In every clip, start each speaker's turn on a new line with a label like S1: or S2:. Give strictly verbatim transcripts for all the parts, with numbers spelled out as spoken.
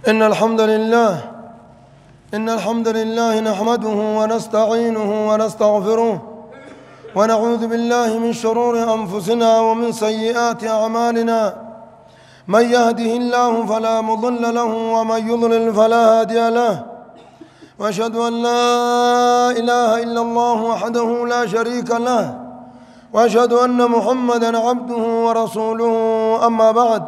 S1: إن الحمد لله إن الحمد لله نحمده ونستعينه ونستغفره ونعوذ بالله من شرور أنفسنا ومن سيئات أعمالنا من يهده الله فلا مضل له ومن يضلل فلا هادي له وأشهد أن لا إله إلا الله وحده لا شريك له وأشهد أن محمدًا عبده ورسوله أما بعد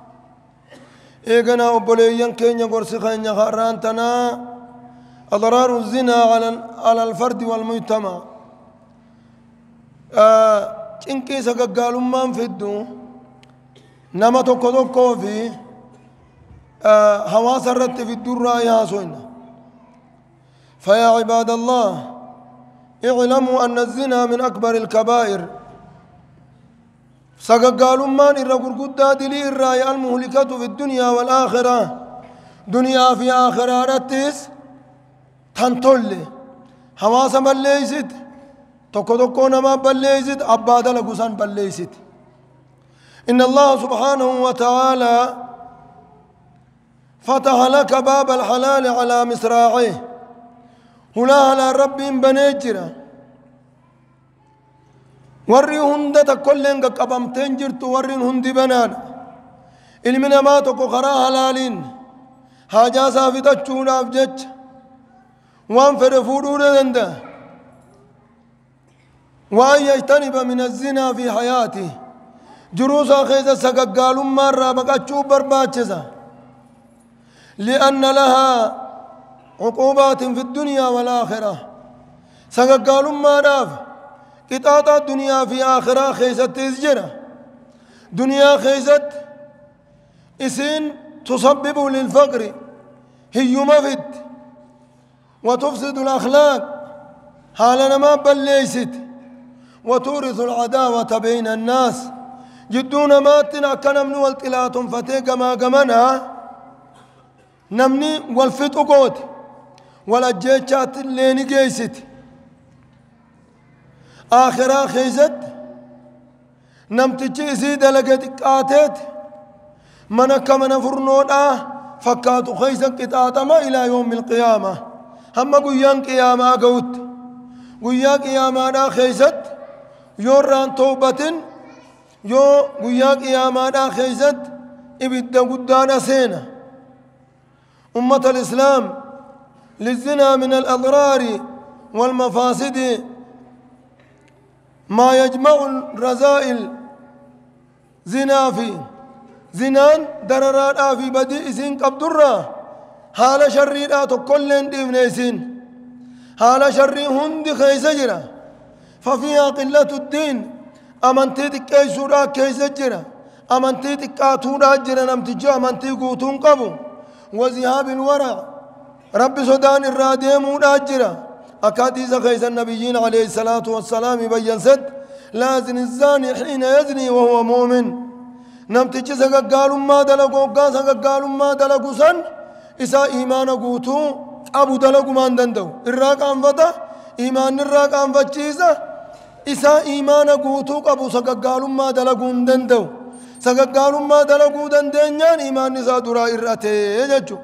S1: إيقنا أبوليين كينيا قرسخين خارانتنا أضرار الزنا على على الفرد والمجتمع إنكي سقالوا ما نفدوا نما توكو توكو في حواس الرت في الدرة يا سوينا فيا عباد الله اعلموا أن الزنا من أكبر الكبائر سقالوا ما نرقل قد دلي الرأي المهلكة في الدنيا والآخرة دنيا في آخرة رتس تنتولي حواس بليست توكو توكو نما بليست أبادا لقسان بليست إن الله سبحانه وتعالى فتح لك باب الحلال على مصراعيه هلا على رب بنجرة ورّي هند تكلّن قبم تنجرت ورّي هند بنان المنا ما تكو خرا حلالين حاجة سافدة چونا أفجج وان فرفودو دنده وأن يجتنب من الزنا في حياته جروسا خيزة سققالوا مرة بقى برباتشزة لأن لها عقوبات في الدنيا والآخرة سققالوا مرة قطعة الدنيا في آخرة خيزة تزجرة دنيا خيزة إسين تسبب للفقر هي مفد وتفسد الأخلاق حالنا ما بليست وتورث العداوة بين الناس جدون ماتنا كنمن والتلات فتيق ما قمنا نمني والفتو قوت والأجيشات اللي نقيست آخرا خيزت نمتجي زيد لقد قاتت منك من فرنودا فكاتو خيزت قطاتما إلى يوم القيامة هم قيان قياما قوت قيان قياما خيزت يوران توبة يو قيان قياما خيزت إبدا قدانا سينا أمة الإسلام للزنا من الأضرار والمفاسد ما يجمع الرذائل زنا في زنان دررات في بدء إسين قبضرة حال شريرات كلن ديفنيسين حال شري هند خيسجرة ففيها قلة الدين أمنتي تكيسورا كيسجرة أمنتي تكاتورا جرة نمتجو أمنتي قوتون قبو وذهاب الورع رب سودان الراديم وراجرة أكاديس خيس النبيين عليه الصلاة والسلام بيّن سد لازن الزاني حين يزني وهو مؤمن نمتج سقالوا ما دلقوا قا سقالوا ما دلقوا سن إسا إيمان قوتو أبو دلقوا ما دندو الراق أنفتا إيمان الراق أنفتشيسا إسا إيمان قوتو أبو سقالوا ما دلقوا دندو سقالوا ما دلقوا دندنيان إيمان نسا درا إرأتي يججو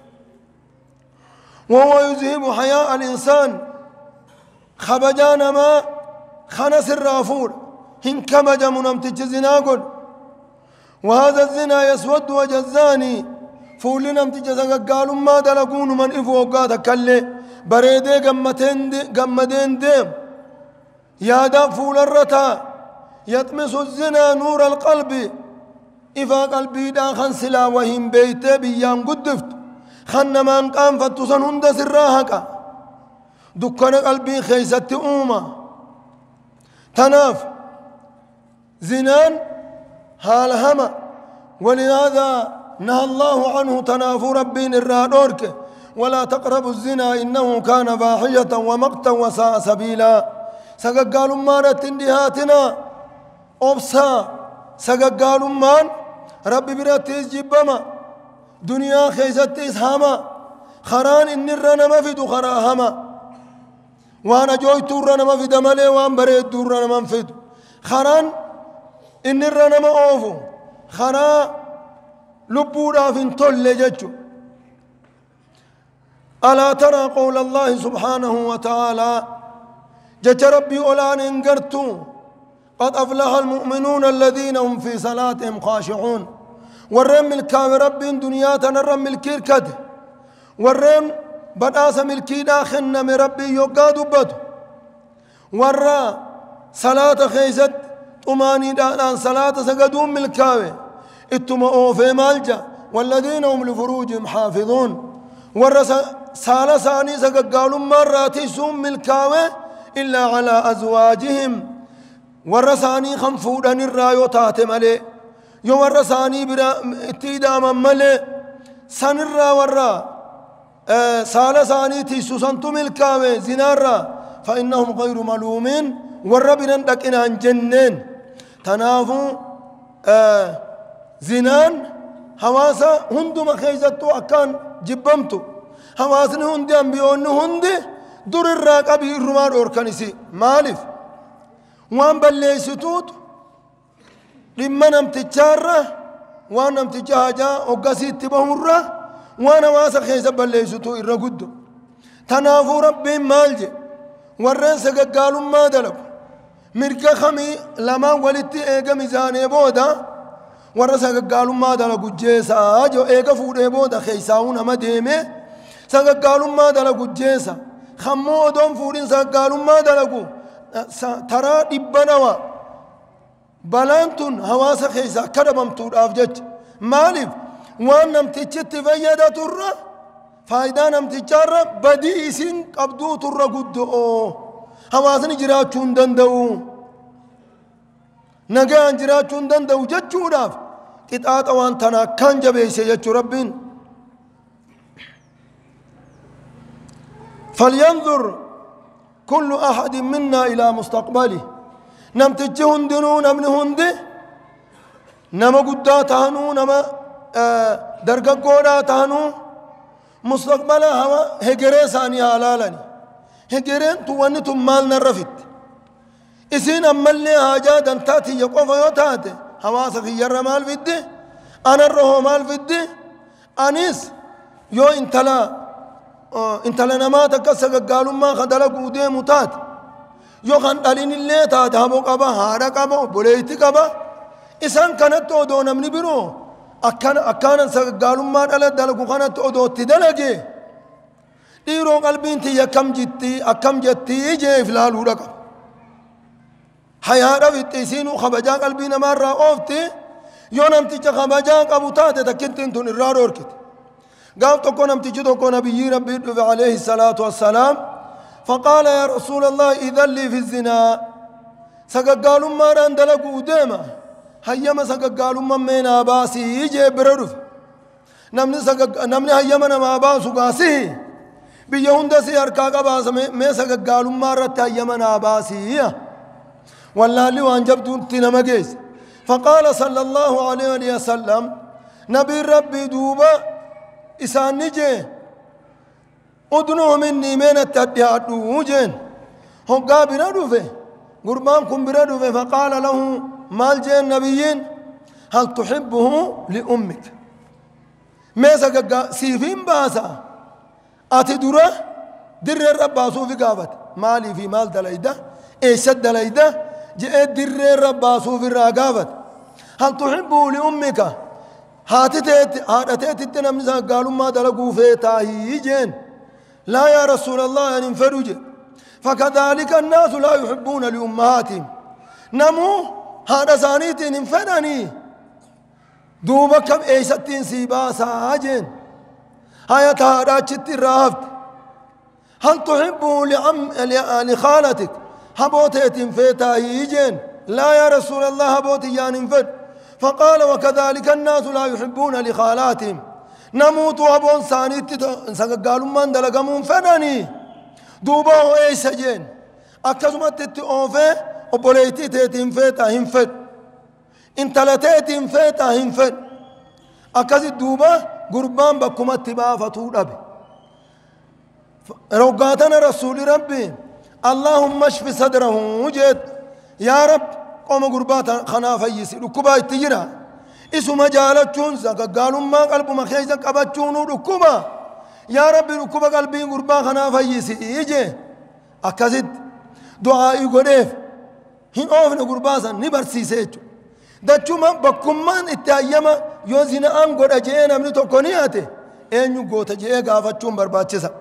S1: وهو يذهب حياء الإنسان خبجان ما خنس الرافور هن كمج منمتج زناقل وهذا الزنا يسود وجزاني فول نمتج قالوا ما دلقون من إفو قاد كله بريدي قمتين دي قمدين ديم يادا فول الرتا يطمس الزنا نور القلب إفا قلبي دا خنسلا وهم بيتي بيان قدفت خنمان قام فتوسن هند سراهك دكان قلبي خيست أوما تناف زنان هال هما ولهذا نهى الله عنه تناف ربين الرادورك ولا تقربوا الزنا إنه كان فاحشة ومقتا وساء سبيلا سقالوا ما تندهاتنا أبسا سقالوا مان ربي براتيز جبما دنيا خيزتيس هما خران إن الرنا ما في دخرا هما وانا جوي تورنا ما في دمالي وان بريد تورنا ما في خران إن الرنا ما أوفو خرا لبورا في انتول جتشو ألا ترى قول الله سبحانه وتعالى جج ربي أولان انقرتوا قد أفلح المؤمنون الذين هم في صلاتهم خاشعون ورم الكاوي ربي دنيا تنرم الكيركد ورم بداس ملكي داخلنا من ربي يقاد بد ورا صلاة خيزت طماني دان صلاة سجدون ملكاوي اتما اوفي مالجا والذين هم لفروجهم حافظون ورا سالة ثاني سجدوا مراتي سوم ملكاوي إلا على أزواجهم ورا ثاني خمفودن الرايو تاتم عليه يو ورا ثاني برا اتيدام ملي سنرا ورا آه سالة ثاني تيسوسنتم الكاوي زنارا فإنهم غير ملومين وربنا لكن عن جنين تنافو آه زنان حواسا هندو مخيزتو أكان جبمتو حواسن هندي أنبيون هندي دور الراقبي الرمان أوركانيسي مالف وان بليستوت لما نمتجارة وان نمتجاجا وقاسي تبهورة وانا واسا خيزا بليستو الرقود تنافو ربي مالجي ورين سقاقالوا ما دلق مرقا خمي لما ولدتي ايقا ميزاني بودا ورين سقاقالوا ما دلق جيسا جو ايقا فود بودا خيساون اما ديمي سقاقالوا ما دلق جيسا خمو دوم فودين سقاقالوا ما دلق ترى دبنوا بلانتون هواسا خيسا كدبمتو افجج مالف وان نمتجت فيدا ترى فايدا نمتجارة بدي اسين قبدو ترى قدو هواسن جراچون دندو نگان جراچون دندو جچو داف قطعات وان تنا كان جبيسي جچو ربين فلينظر كل أحد منا إلى مستقبله نمتجه هندنو نمن هندي نما قدا تهنو نما آه درقا قودا تهنو مستقبلا هوا هجري ثاني حلالني هجرين تواني تمال نرفت اسين أمالي حاجة دانتاتي يقوف يوتاتي هوا سخير مال فيدي أنا الرهو مال فيدي أنيس يو انتلا انتلا نما تكسك قالوا ما خدلق ودي متات يو خندلين اللي تات هبو قبا هارا قبا بوليتي قبا إسان كانت تودو نمني برو أكان أكان سقالوا ما دلت دلقوا كانت تودو تدلقي ديرو قلبين تي يكم جتي أكم جتي يجي فلال ورقا حياة رفت سينو خبجا قلبين مرة أوفتي يونم تيجا خبجا قبوتات تكنتين تون الرار كت قال تكون امتجي تكون نبي ربي عليه الصلاة والسلام فقال يا رسول الله إذا لي في الزنا سقالوا ما رندلقوا ديما هيما سقالوا ما من أباسي يجي بررف نمني سق نمني هيما نما أباسو قاسي بيهوندا سيار كاكا باس ما سقالوا ما رت هيما أباسي والله اللي وانجبتون تنمجيز فقال صلى الله عليه وسلم نبي ربي دوبا إسان نجي أدنو مني من التديات وجين هم قابنا دوفه قربانكم بردوفه فقال له مال جين نبيين هل تحبه لأمك ميسا سيفين باسا أتدرى در الرب باسو في قابت مالي في مال دليدا إيشد دليدا جئت در الرب باسو في الرقابت هل تحبه لأمك هاتتت هاتتت تنمنسا قالوا ما دلقوا فيتاهي جين لا يا رسول الله أن انفرج فكذلك الناس لا يحبون لأمهاتهم نمو هذا ثانيت انفرني دوبا كم ايستين سيباسا جين هيا تهارات الرافت هل تحبه لعم لخالتك هبوتت فيتاهي جين لا يا رسول الله هبوتي يان انفر فقال وكذلك الناس لا يحبون لخالاتهم نموت وابون ثانيت قالوا من دلقمون فناني دوبا هو ايش جين اكزمت تتوفي وبوليتي تيتين فيتا هنفت انتلتيت فيتا هنفت اكز دوبا قربان بكم اتباع فتور ابي روقاتنا رسول ربي اللهم اشف صدره وجد يا رب قوم قربات خنا فيسي ركبا التجرا اسم مجالتون قالوا ما قلب مخيزا قبتشون ركبا يا ربي ركوب قلبي قربا خنا فيسي يجي أكاسد دعائي قريف هن أوفن قرباسا نبرسي سيجو دچوما بكمان اتايما يوزينا أن قد أجينا من تقنياته أين يقوت أجيه غافتشون برباتشسا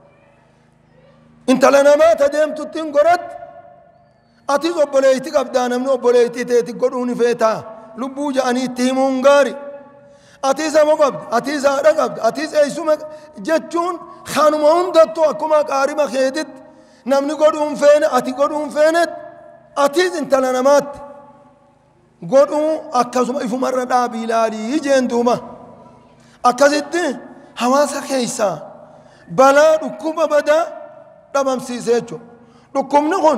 S1: انت لنا ما تديم تتين قرد أتيز أبوليتي قبدانا من أبوليتي تيتي قروني فيتا لبو جاني تيمون غاري أتيز أمقبد أتيز أرقبد أتيز أيسوما جتشون خانمون دتو أكما قاربا خيدت نمني قرون فين أتي قرون فينت أتيز انت لنا مات قرون أكاسوما إفو مرة دابي لالي يجين دوما أكاسد حواسا خيسا بلا ركوبة بدا دبام سيسيجو ركوب نخون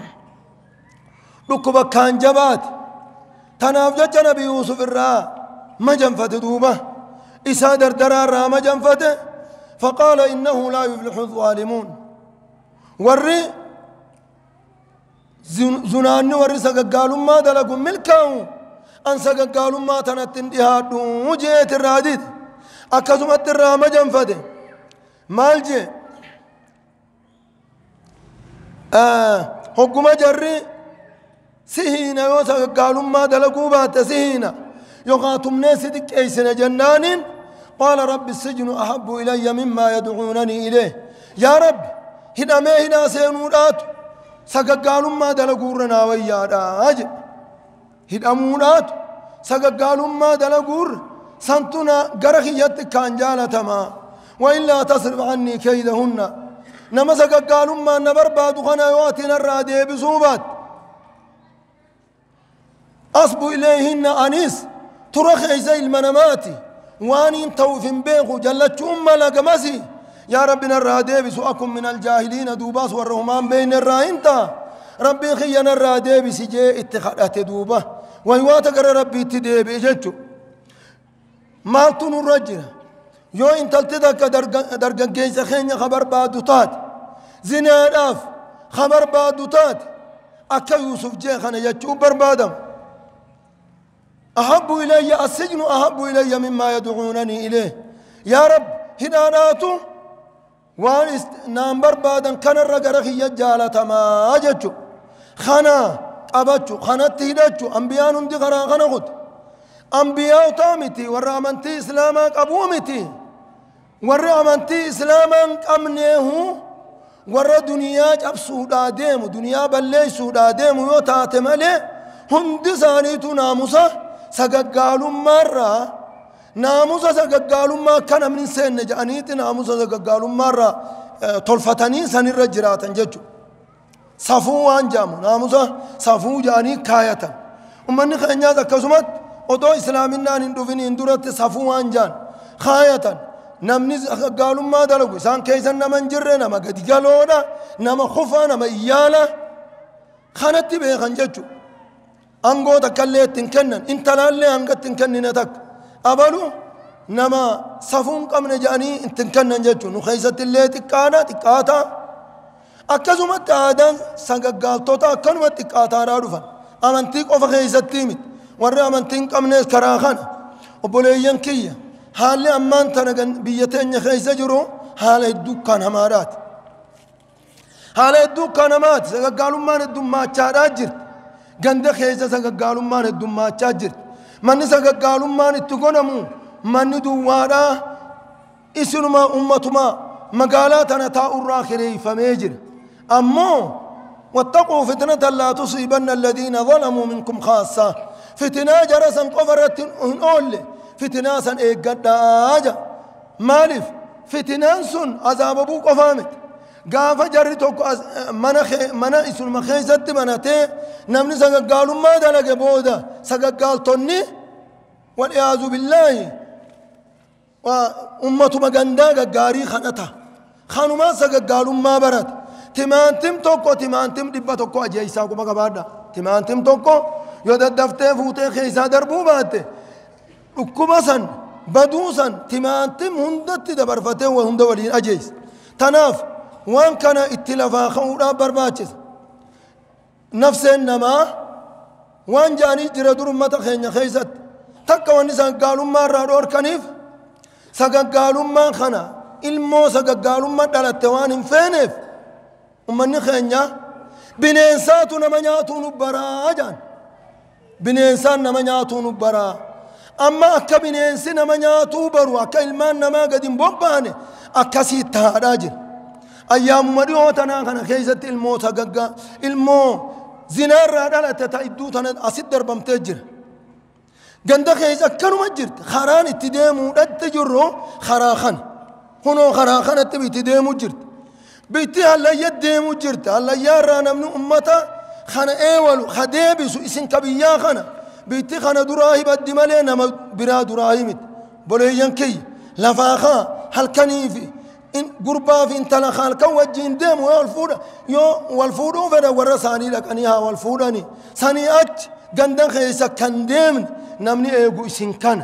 S1: ركوبة كان جبات تنافجة نبي يوسف الرا ما جنفت دوبة إسا دردرا را ما جنفت فقال إنه لا يفلح الظالمون ورّي زناني ورّي سققالوا ما دلقوا ملكاو أن سققالوا ما تنتن دهادو جيت الراديد أكسمت الرا ما جنفت مالجي آه حكومة جرّي سهينا يوسف قالوا ما دلقوا بات سهينا يقاتم ناس دك أيسنا جنان قال رب السجن أحب إلي مما يدعونني إليه يا رب هنا ما هنا سينورات سقالوا ما دلقوا رنا ويادا أجل هنا مونات سقالوا ما دلقوا سنتنا قرخيت كان جالتما وإلا تصرف عني كيدهن نما سقالوا ما نبرباد خناواتنا الرادي بصوبات أصب إليهن أنيس ترخي زي المنامات وانين توفين بيخو جلت أم لقمسي يا ربنا الرادي بسؤكم من الجاهلين دوباس والرهمان بين الرائنتا ربي خينا الرادي بسجي اتخذت دوبة ويواتك ربي تدي بيجتشو مالتون الرجل يو انت التدك درقن جيس خيني خبر بادوتات زنا اف خبر بادوتات أكا يوسف جيخنا يجتشو بربادم أحب إلي السجن أحب إلي مما يدعونني إليه يا رب هداناتو وان نامبر بعدن كان الرجرخي يجالة ما أجتشو خنا أبتشو خنا تهدتشو أنبياء نندي خنا خنا خد أنبياء تامتي ورامنتي إسلاما قبومتي ورامنتي إسلاما أمنيه ور دنيا جب سودا ديم دنيا بلّي سودا ديم يوتات ملي هندي زانيتو ناموسا سققالوا مرة ناموسا سققالوا ما كان من سن جانيت ناموسا سققالوا مرة تلفتني سن الرجرات ججو صفو أنجام ناموسا صفو جاني كاية ومن خنيا ذكزمت ودو إسلامنا ندفني اندرت صفو أنجان خاية نمني قالوا ما دلقوا سان كيسن نمن جرنا نما قد قالونا نما خفا نما إيالا خانتي بيه خنججو أنغو تكالي تنكنن انت لالي أنغا تنكنن تك أبالو نما صفون قمنا جاني تنكنن ججو نخيزة اللي تكانا تكاتا أكزمت آدان سنغا قالتوتا أكنمت تكاتا رادفا أمانتيك أوفا خيزة تيمت ورى أمانتين قمنا كراخانا وبوليين كيا حالي أمان تنغن بيتين خيزة جرو حالي الدوكان همارات حالي الدوكان همات سنغا قالوا ما ندوم ما چارات جرت ganda keessa sagaggaalummaan heddummaachaa jirti manni sagaggaalummaan itti godhamu manni duwwaadhaa isinuma ummatumaa magaalaa tana taa'urraa kireeffamee jira ammoo wattaquu fitnatan laa tusiibanna alladhiina zalamuu minkum khaassaa fitinaa jara san qofa irratti hin oolle fitinaa san eeggadhaa maaliif fitinaan sun azaababuu qofaa miti gaafa jarri tokko mana mana isulma keessatti banatee namni sagaggaalummaa dalage booda sagaggaaltonni wal'iyaazu billaahi ummatuma gandaa gaggaarii kanata kanumaa sagaggaalummaa barata timaantim tokko timaantim dhibba tokko ajeeysaa kuma qabaadha timaantim tokko yoo daddaftee fuutee keessaa darbuu baatte dhukkuma san baduu san timaantim hundatti dabarfatee hunda waliin ajeeysa tanaaf وان كان اتلافا خورا برباچس نفس انما وان جاني جرى درمت خينيا خيست تك وان سان قالوا ما رادور كنيف سان قالوا ما خنا الموسى قالوا ما دلت توان فينف ومن خنيا بنيسات نمنياتو نبرا جان بنيسان نمنياتو نبرا أما أكا بنيسي نمنياتو برو أكا إلمان نما قدم بوباني أكا سيتها راجل أيام مريوتنا كان كيزة الموت قا المو زنار دلت تايدو تنا أسد دربم تجر جندا كيزة كانوا مجرت خران اتدامو اتجرو خراخن هنو خراخن اتبي تدامو جرت بيتي هلا يدامو جرت هلا يارانا من أمتا خنا ايولو خديبسو اسن كبيا خنا بيتي خنا دراهي بدي مالينا برا دراهي مت بوليان كي لفاخا هل كنيفي إن قربا في انت لخال كوجين دم والفودا يو والفودو فدا ورساني لك انيها والفوداني ساني ات غندن خيسا كندم نمني ايغو اسن كان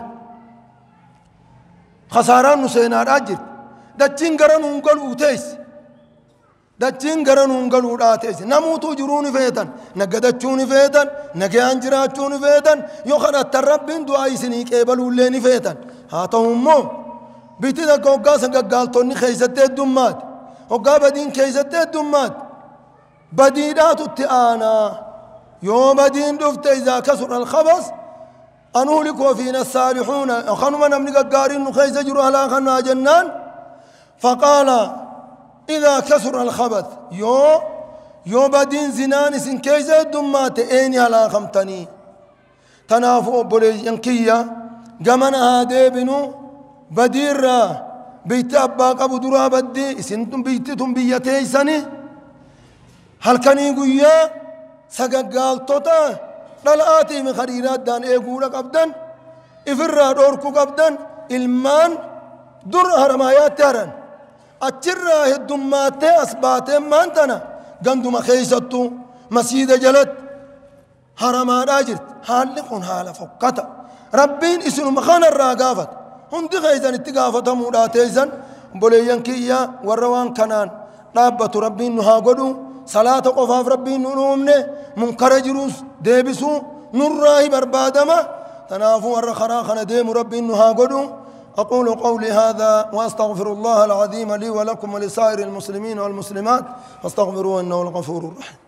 S1: خساران نسينا راجل دچين غرن انقل اوتيس دچين غرن انقل اوتيس نموتو جروني فيتن نغدچوني فيتن نغيان جراچوني فيتن يو خنا تربين دعاي سني قبلوا لني فيتن هاتهم بيتي دا كوكا سنگا غالتوني خيزته الدمات وقا بدين خيزته الدمات بديدات التئانا يوم بدين دفت إذا كسر الخبص أنولك وفينا الصالحون خنما نمني قارين خيز جروها لا خنا جنان فقال إذا كسر الخبث يو يو بدين زنان سن كيزة الدمات ايني هلا خمتني تنافو بولي ينكية قمنا هادي بنو بدير بيت أبا قبو درا بدي سنتم بيتتم بيتي سني هل كان يقويا سقاقال توتا للآتي من خريرات دان ايقولك أبدان إفرا دوركو أبدان إلمان در هرمايات تهرن أتشرا هدومات أسبات مانتنا قندما خيستو مسيدة جلت هرمان آجرت حال لقون حال فقطة ربين اسنو مخان الراقافت هندي خيزان اتقافة موداتيزان بوليان كيا وروان كنان رابط ربين نها قدو صلاة قفاف ربين نومنه منكر جروس ديبسو نور راهي بربادما تنافو ورخراخنا ديم ربين نها قدو أقول قولي هذا وأستغفر الله العظيم لي ولكم ولسائر المسلمين والمسلمات فاستغفروه إنه الغفور الرحيم